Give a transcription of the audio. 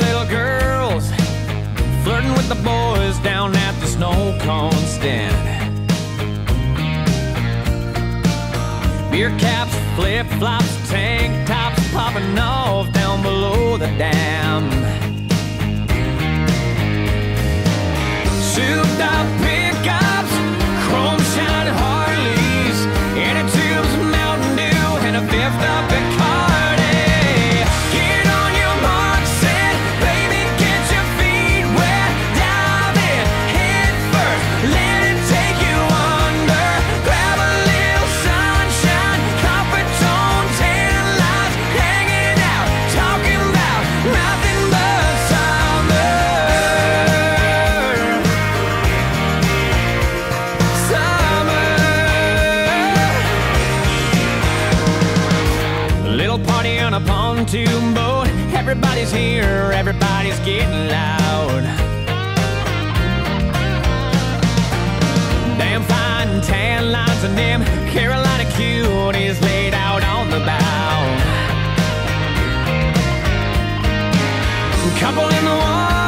little girls flirting with the boys down at the snow cone stand. Beer caps, flip-flops, tank tops popping off down below the dam. Souped-up pickups, chrome-shine Harleys, inner tubes, Mountain Dew, and a fifth of Bacardi. Get on your mark, set, baby, get your feet wet, dive in, head first, let it take you under. Grab a little sunshine, copper tone, tan lines, hanging out, talking about nothing but summer. Little party on a pontoon boat. Everybody's here, everybody's getting loud. Damn fine tan lines and them Carolina cuties laid out on the bow. Couple in the water.